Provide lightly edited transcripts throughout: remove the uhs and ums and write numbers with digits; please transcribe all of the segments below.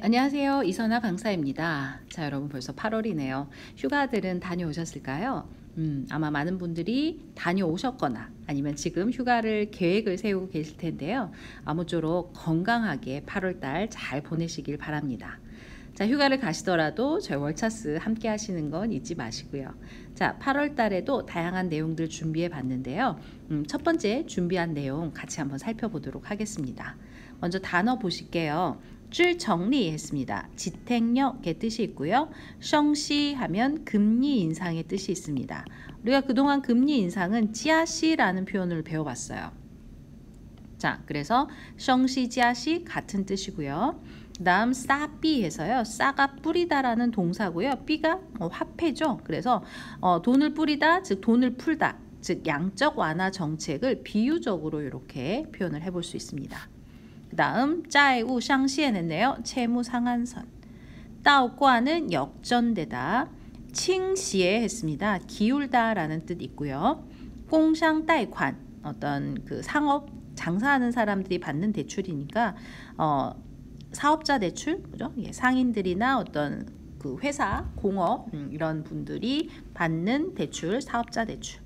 안녕하세요. 이선아 강사입니다. 자, 여러분 벌써 8월이네요. 휴가들은 다녀오셨을까요? 아마 많은 분들이 다녀오셨거나 아니면 지금 휴가를 계획을 세우고 계실 텐데요. 아무쪼록 건강하게 8월달 잘 보내시길 바랍니다. 자, 휴가를 가시더라도 저희 월차스 함께 하시는 건 잊지 마시고요. 자, 8월 달에도 다양한 내용들 준비해 봤는데요. 첫 번째 준비한 내용 같이 한번 살펴보도록 하겠습니다. 먼저 단어 보실게요. 줄 정리했습니다. 지택력의 뜻이 있고요. 성시 하면 금리 인상의 뜻이 있습니다. 우리가 그동안 금리 인상은 지아시라는 표현을 배워봤어요. 자, 그래서 성시 지아시 같은 뜻이고요. 그 다음 싸삐 해서요. 싸가 뿌리다라는 동사고요. 삐가 화폐죠. 그래서 돈을 뿌리다, 즉 돈을 풀다, 즉 양적 완화 정책을 비유적으로 이렇게 표현을 해볼 수 있습니다. 그 다음 짜이우 상시했네요. 채무 상한선. 따오과는 역전되다. 칭시에 했습니다. 기울다 라는 뜻 있고요. 공상贷款 어떤 그 상업 장사하는 사람들이 받는 대출이니까 사업자 대출, 그죠? 예, 상인들이나 어떤 그 회사, 공업 이런 분들이 받는 대출, 사업자 대출.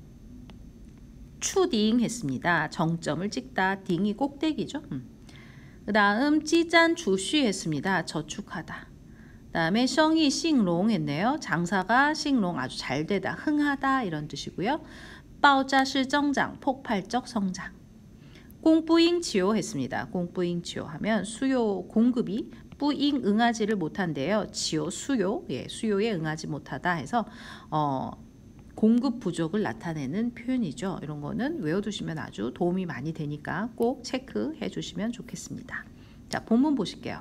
추딩 했습니다. 정점을 찍다. 딩이 꼭대기죠. 그 다음 찌짠 주쉬 했습니다. 저축하다. 그 다음에 성이 싱롱 했네요. 장사가 싱롱 아주 잘 되다. 흥하다 이런 뜻이고요. 빠오자시 정장 폭발적 성장. 공뿌잉치오 했습니다. 공뿌잉치오 하면 수요 공급이 뿌잉 응하지를 못한대요. 지오 수요, 예, 수요에 응하지 못하다 해서 공급 부족을 나타내는 표현이죠. 이런 거는 외워두시면 아주 도움이 많이 되니까 꼭 체크해 주시면 좋겠습니다. 자, 본문 보실게요.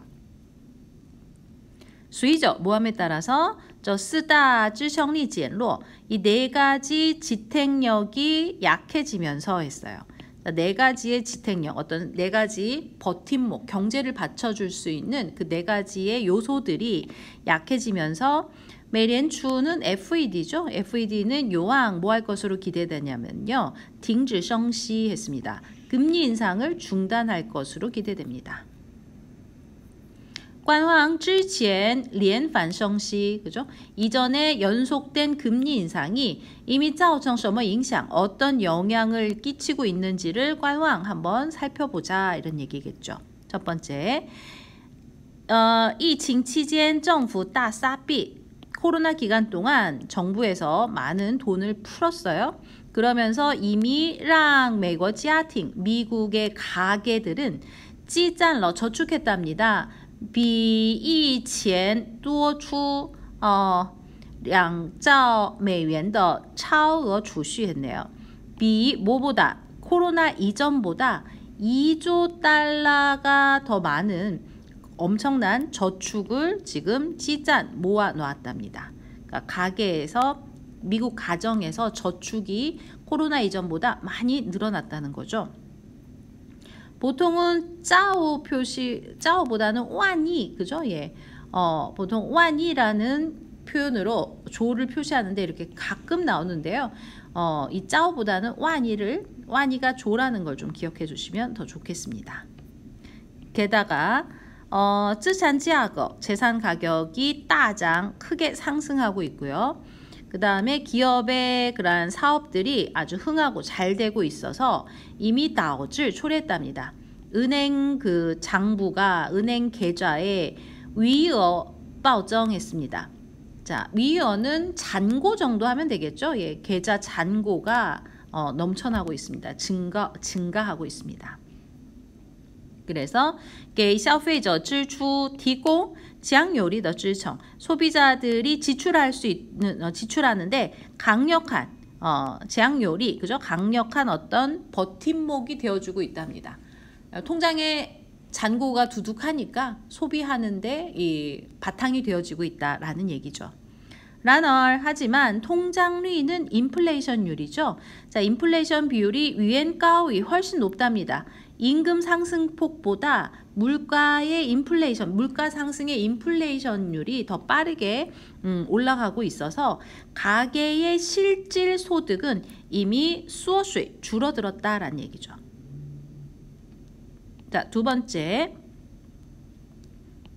수의적 모함에 따라서 저 쓰다, 쯔성리, 젠로 이 네 가지 지택력이 약해지면서 했어요. 네 가지의 지택력, 어떤 네 가지 버팀목, 경제를 받쳐줄 수 있는 그 네 가지의 요소들이 약해지면서 매년추는 FED죠. FED는 요항 뭐 할 것으로 기대되냐면요. 딩지성시 했습니다. 금리 인상을 중단할 것으로 기대됩니다. 관황之前 连反升息, 그죠? 이전에 연속된 금리 인상이 이미 造成什么影响, 어떤 영향을 끼치고 있는지를 관황 한번 살펴보자 이런 얘기겠죠. 첫 번째, 疫情期间政府大撒币 코로나 기간 동안 정부에서 많은 돈을 풀었어요. 그러면서 이미 랑美国家庭 미국의 가게들은 积攒了 저축했답니다. 比以前多出2兆美元的超额储蓄했네요. 比 뭐보다 코로나 이전보다 2조 달러가 더 많은 엄청난 저축을 지금 지잔 모아 놓았답니다. 그러니까 가게에서 미국 가정에서 저축이 코로나 이전보다 많이 늘어났다는 거죠. 보통은 짜오 표시, 짜오보다는 완이, 그죠? 예. 보통 완이라는 표현으로 조를 표시하는데 이렇게 가끔 나오는데요. 이 짜오보다는 완이가 조라는 걸 좀 기억해 주시면 더 좋겠습니다. 게다가資產價格 재산 가격이 따장 크게 상승하고 있고요. 그 다음에 기업의 그러한 사업들이 아주 흥하고 잘 되고 있어서 이미 다오질 초래했답니다. 은행 그 장부가 은행 계좌에 위어 발정했습니다. 자, 위어는 잔고 정도 하면 되겠죠. 예, 계좌 잔고가 넘쳐나고 있습니다. 증가하고 있습니다. 그래서 给消费者支出提供强有力的支撑 소비자들이 지출할 수 있는 지출하는데 강력한强有力 그죠? 강력한 어떤 버팀목이 되어주고 있답니다. 통장에 잔고가 두둑하니까 소비하는데 이 바탕이 되어지고 있다라는 얘기죠. 라널 하지만 통장리는 인플레이션율이죠. 자, 인플레이션 비율이 위엔가위 훨씬 높답니다. 임금 상승폭보다 물가의 인플레이션, 물가 상승의 인플레이션율이 더 빠르게 올라가고 있어서 가계의 실질 소득은 이미 수어수익 줄어들었다라는 얘기죠. 자, 두 번째.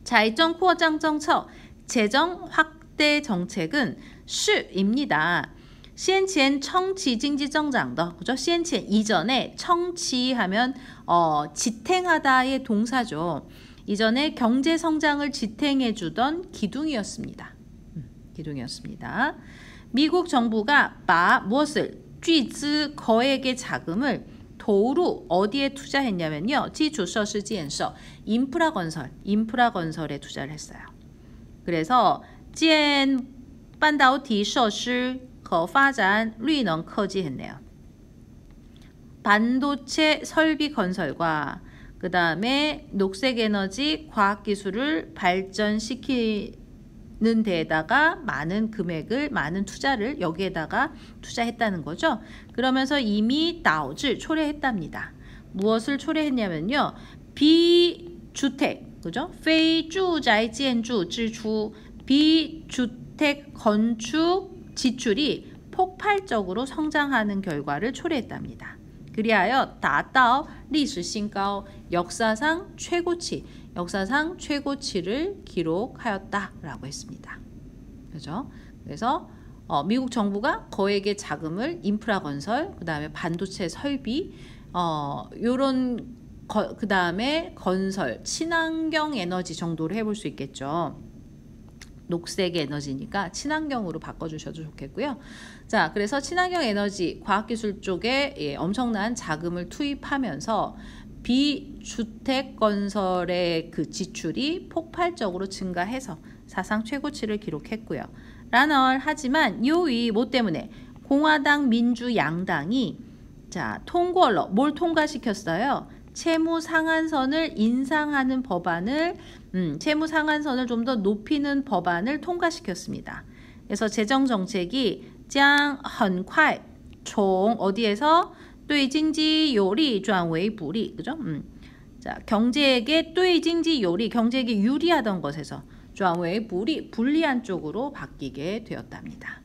财政扩张政策, 재정 확대 정책은 是입니다. 先前 청치经济 增长的, 그죠? 先前 이전에 청치하면 지탱하다의 동사죠. 이전에 경제 성장을 지탱해 주던 기둥이었습니다. 기둥이었습니다. 미국 정부가 무엇을 巨资 거액의 자금을 도로 어디에 투자했냐면요. 기초设施建设, 인프라 건설에 투자를 했어요. 그래서 建半导体设施和发展绿能科技했네요. 반도체 설비 건설과 그 다음에 녹색에너지 과학기술을 발전시키는 데에다가 많은 금액을, 많은 투자를 여기에다가 투자했다는 거죠. 그러면서 이미 导致 초래했답니다. 무엇을 초래했냐면요. 비주택, 그죠? 非住宅建筑支出, 비주택 건축 지출이 폭발적으로 성장하는 결과를 초래했답니다. 그리하여 达到历史新高, 역사상 최고치를 기록하였다라고 했습니다. 그죠? 그래서 미국 정부가 거액의 자금을 인프라 건설, 그 다음에 반도체 설비, 요런 그 다음에 건설, 친환경 에너지 정도로 해볼 수 있겠죠. 녹색 에너지니까 친환경으로 바꿔주셔도 좋겠고요. 자, 그래서 친환경 에너지, 과학기술 쪽에 엄청난 자금을 투입하면서 비주택 건설의 그 지출이 폭발적으로 증가해서 사상 최고치를 기록했고요. 하지만 요이 뭐 때문에 공화당 민주 양당이 통과로 뭘 통과시켰어요? 채무 상한선을 인상하는 법안을 채무 상한선을 좀 더 높이는 법안을 통과시켰습니다. 그래서 재정 정책이 将很快从 어디에서 对经济有利转为不利, 그죠? 자, 경제에게 对经济有利, 경제에게 유리하던 것에서 转为不利, 불리한 쪽으로 바뀌게 되었답니다.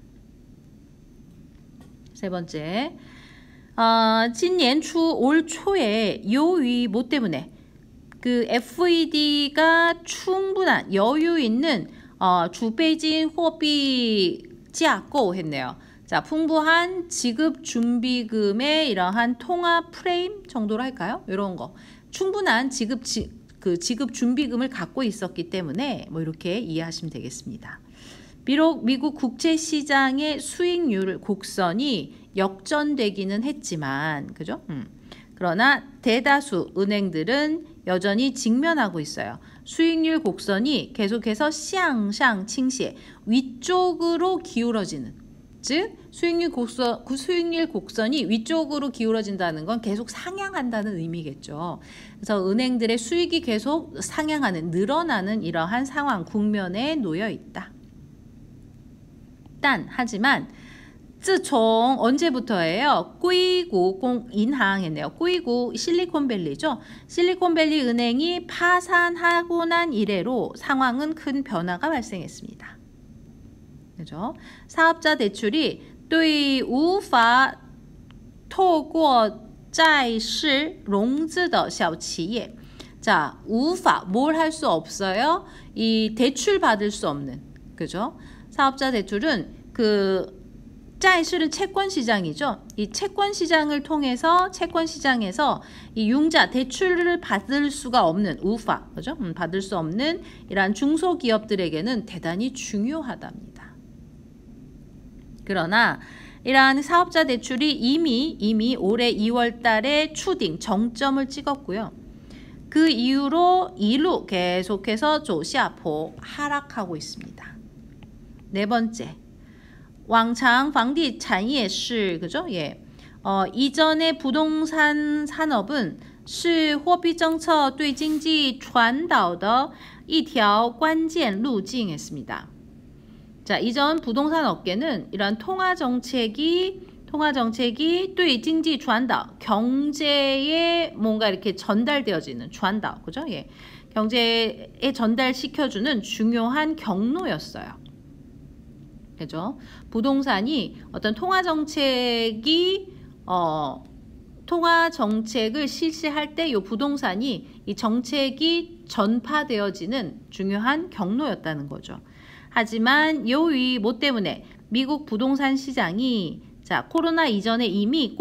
세 번째, 今年初 올 초에 由于뭐 때문에 그 FED가 충분한 여유 있는 주베이징货币架构했네요. 자, 풍부한 지급 준비금의 이러한 통화 프레임 정도로 할까요? 이런 거. 충분한 지급 준비금을 갖고 있었기 때문에 뭐 이렇게 이해하시면 되겠습니다. 비록 미국 국채 시장의 수익률 곡선이 역전되기는 했지만, 그죠? 그러나 대다수 은행들은 여전히 직면하고 있어요. 수익률 곡선이 계속해서 向上倾斜, 위쪽으로 기울어지는, 즉 수익률 곡선이 위쪽으로 기울어진다는 건 계속 상향한다는 의미겠죠. 그래서 은행들의 수익이 계속 상향하는, 늘어나는 이러한 상황, 국면에 놓여 있다. 하지만 自从 언제부터예요? 硅谷 银行 했네요. 硅谷 실리콘밸리죠. 실리콘밸리 은행이 파산하고 난 이래로 상황은 큰 변화가 발생했습니다. 그죠? 사업자 대출이 对无法透过债市融资的小企业 자, 无法 뭘 할 수 없어요? 이 대출 받을 수 없는, 그죠? 사업자 대출은 그債실은 채권 시장이죠. 이 채권 시장을 통해서 채권 시장에서 이 융자 대출을 받을 수가 없는 우파, 그죠? 받을 수 없는 이러한 중소기업들에게는 대단히 중요하답니다. 그러나 이러한 사업자 대출이 이미 올해 2월 달에 추딩 정점을 찍었고요. 그 이후로 이루 계속해서 조시아포 하락하고 있습니다. 네 번째. 往常房地产业是 그죠? 예. 이전의 부동산 산업은 是货币政策对经济传导的一条关键路径했습니다. 자, 이전 부동산 업계는 이런 통화 정책이 对经济传导 경제에 뭔가 이렇게 전달되어지는 传导 그죠? 예. 경제에 전달시켜주는 중요한 경로였어요. 그죠? 부동산이 어떤 통화 정책이 통화 정책을 실시할 때 이 부동산이 이 정책이 전파되어지는 중요한 경로였다는 거죠. 하지만 요이 뭐 때문에 미국 부동산 시장이 자 코로나 이전에 이미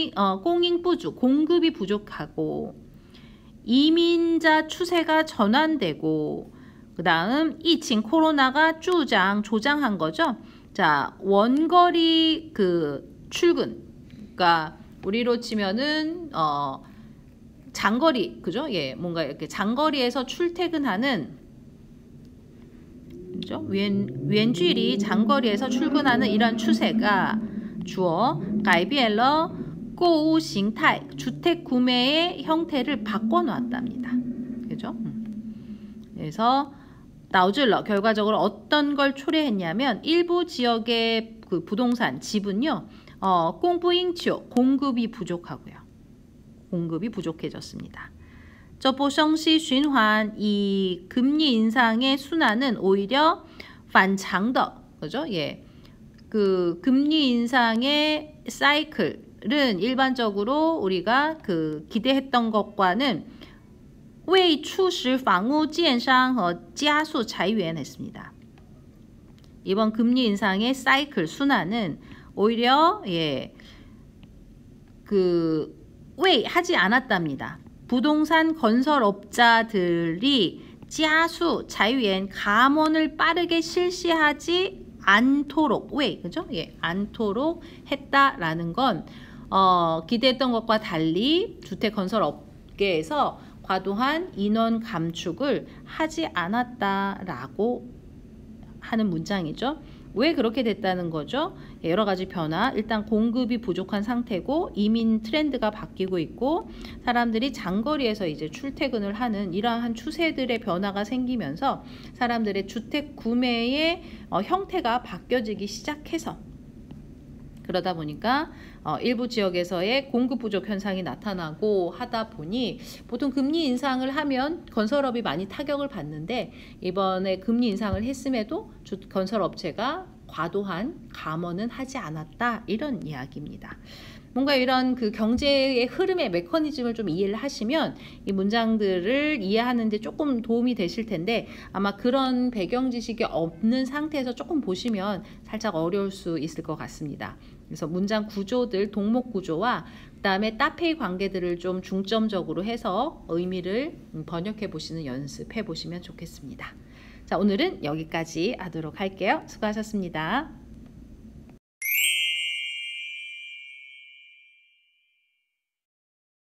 공급이 부족하고 이민자 추세가 전환되고 그 다음 이칭 코로나가 조장한 거죠. 자 원거리 그 출근 그러니까 우리로 치면은 장거리 그죠? 예, 뭔가 이렇게 장거리에서 출퇴근하는 그죠? 远距离 장거리에서 출근하는 이런 추세가 주어 改变了购物形态 주택 구매의 형태를 바꿔놓았답니다. 그죠? 그래서 导致了 결과적으로 어떤 걸 초래했냐면 일부 지역의 그 부동산 지분요. 공급이 부족하고요. 공급이 부족해졌습니다. 这波升息循环 이 금리 인상의 순환은 오히려 반창더 그죠? 예. 그 금리 인상의 사이클은 일반적으로 우리가 그 기대했던 것과는 为促使房屋建商和加速裁员 했습니다. 이번 금리 인상의 사이클 순환은 오히려 예. 그 왜 하지 않았답니다. 부동산 건설업자들이 자수 자유엔 감원을 빠르게 실시하지 않도록 왜 그죠? 예, 않도록 했다라는 건 기대했던 것과 달리 주택 건설업계에서 과도한 인원 감축을 하지 않았다라고 하는 문장이죠. 왜 그렇게 됐다는 거죠? 여러 가지 변화. 일단 공급이 부족한 상태고 이민 트렌드가 바뀌고 있고 사람들이 장거리에서 이제 출퇴근을 하는 이러한 추세들의 변화가 생기면서 사람들의 주택 구매의 형태가 바뀌어지기 시작해서 그러다 보니까 일부 지역에서의 공급 부족 현상이 나타나고 하다 보니 보통 금리 인상을 하면 건설업이 많이 타격을 받는데 이번에 금리 인상을 했음에도 건설업체가 과도한 감원은 하지 않았다 이런 이야기입니다. 뭔가 이런 그 경제의 흐름의 메커니즘을 좀 이해를 하시면 이 문장들을 이해하는 데 조금 도움이 되실 텐데 아마 그런 배경 지식이 없는 상태에서 조금 보시면 살짝 어려울 수 있을 것 같습니다. 그래서 문장 구조들, 동목 구조와 그다음에 따페이 관계들을 좀 중점적으로 해서 의미를 번역해 보시는 연습해 보시면 좋겠습니다. 자, 오늘은 여기까지 하도록 할게요. 수고하셨습니다.